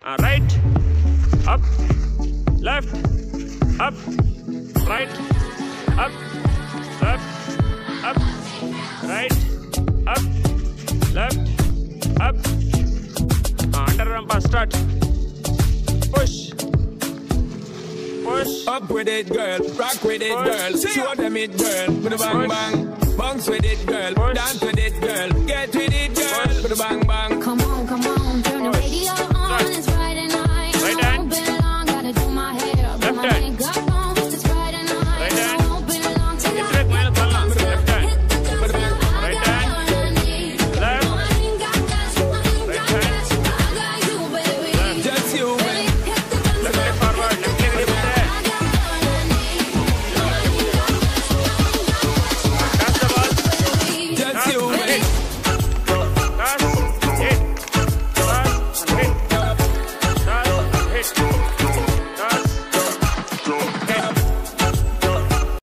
Right, up, left, up, right, up, left, up, right, up, left, up. Under ramp, start. Push. Push. Up with it, girl. Rock with it, Push. girl. Show them it, girl. With a bang bang. Bounce with it, girl. Push. Dance with it, girl. Get with it, girl. Push. With a bang bang. Come on, turn the radio on. It's Friday night. Right hand. Been long, gotta do my hair. Left my hand. makeup on. It's Friday night. Right hand. Been long, till Left hand. Left hand. Right hand. Left. Right hand. Just you, man. Left leg forward. Left leg grip there. Pass the ball. Just you, man. Hit. Pass. Hit. Pass. Hit. Pass. Hit.